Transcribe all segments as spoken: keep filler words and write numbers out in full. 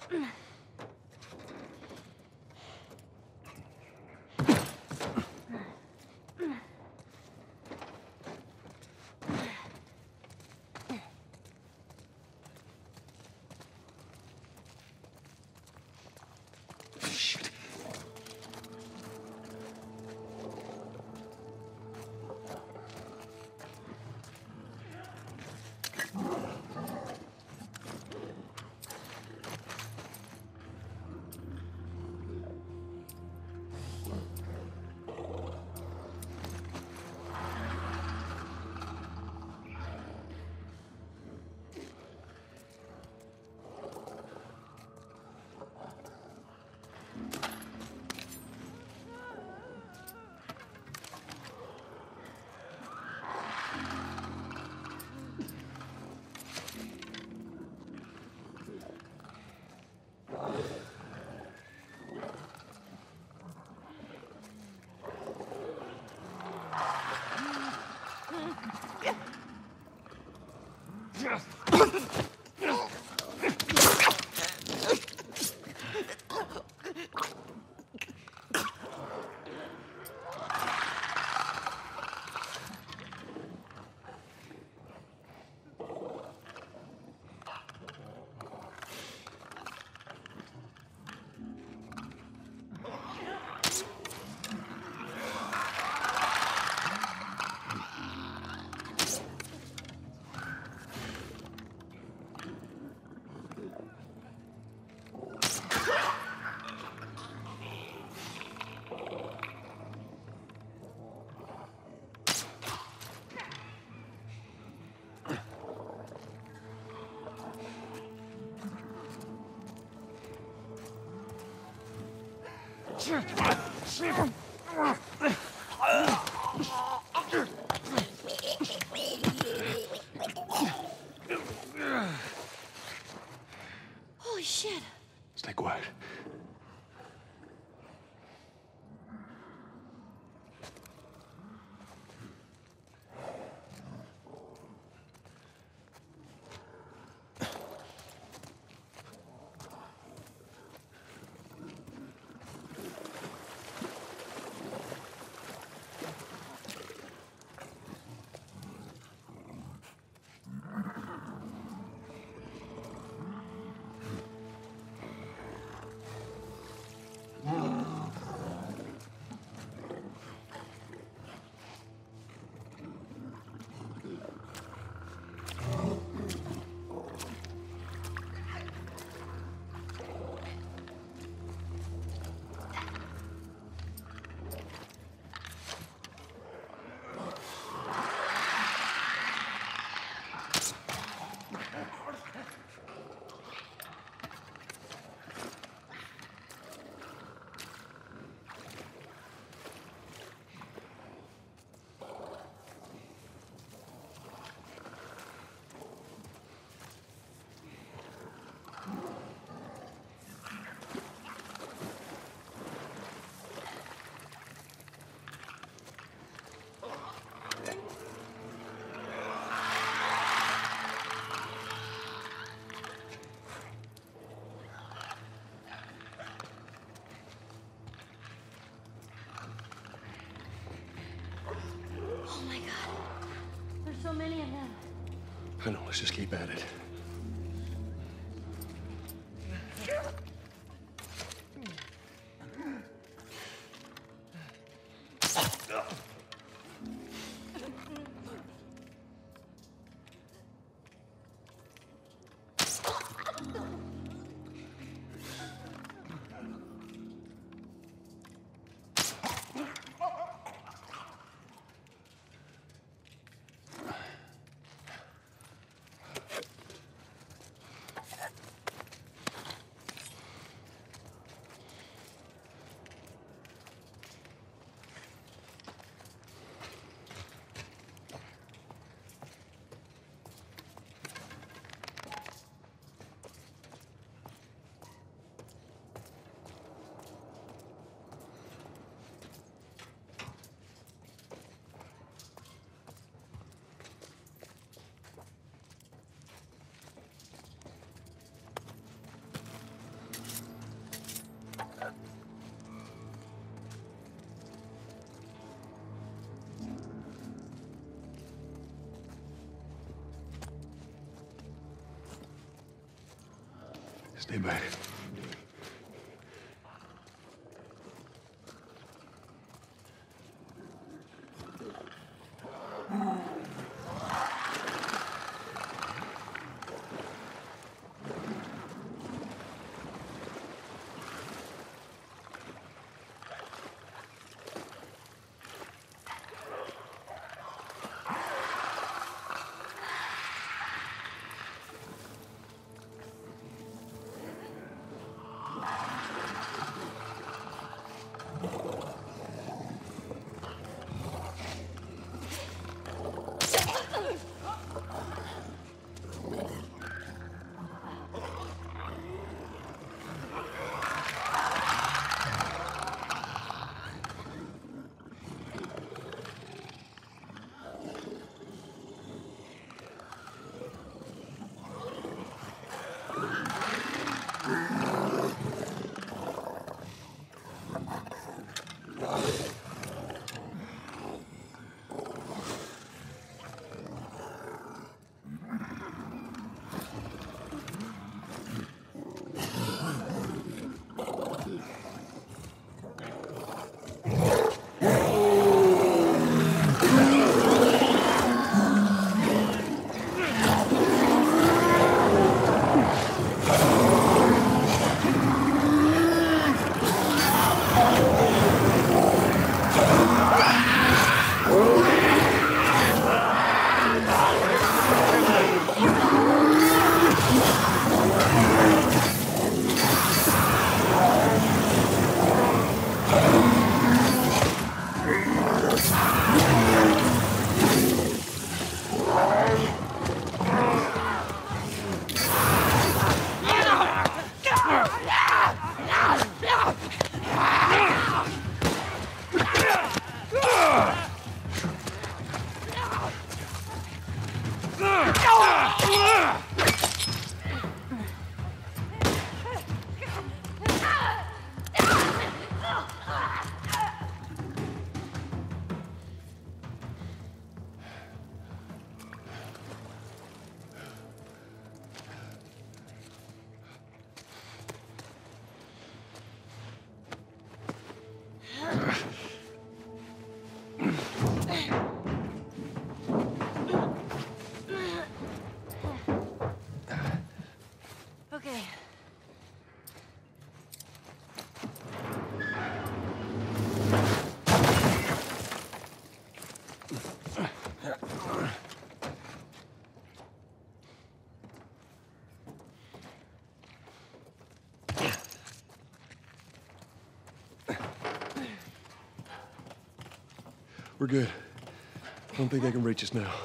Holy shit. Stay quiet. So many of them. I know, let's just keep at it. Stay back. Okay. We're good. I don't think they can reach us now.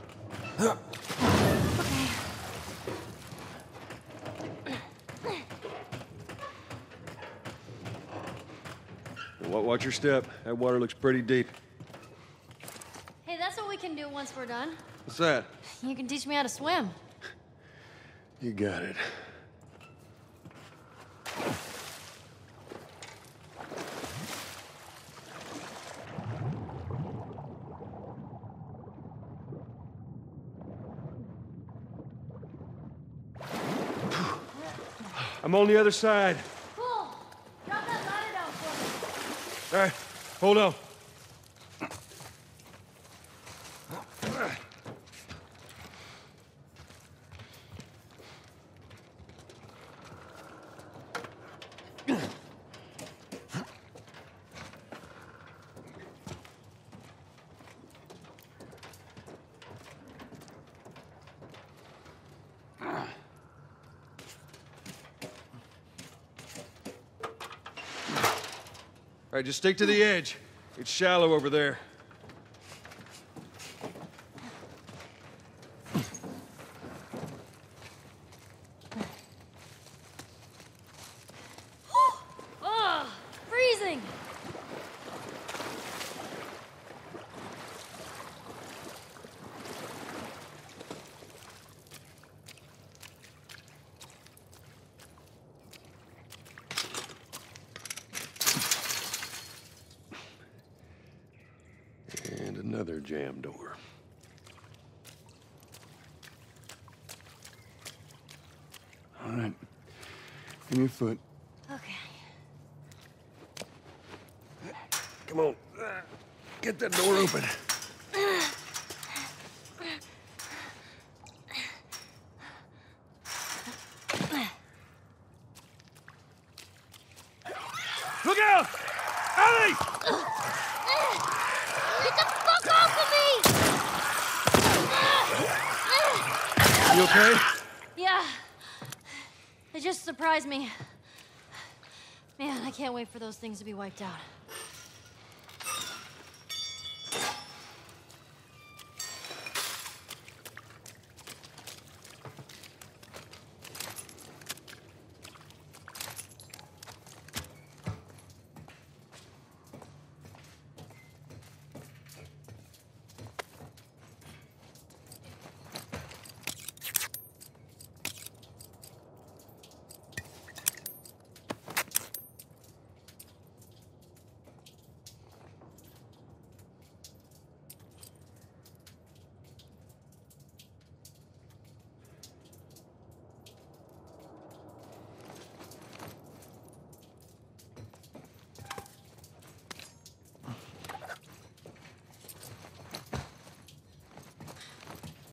Wa- Watch your step. That water looks pretty deep. Hey, that's what we can do once we're done. What's that? You can teach me how to swim. You got it. I'm on the other side. Cool. Drop that ladder down for me. All right, hold on. All right, just stick to the edge. It's shallow over there. Oh, freezing. And another jam door. All right. Give me a foot. Okay. Come on. Get that door open. Look out! Ellie! Get the fuck off of me! You okay? Yeah. It just surprised me. Man, I can't wait for those things to be wiped out.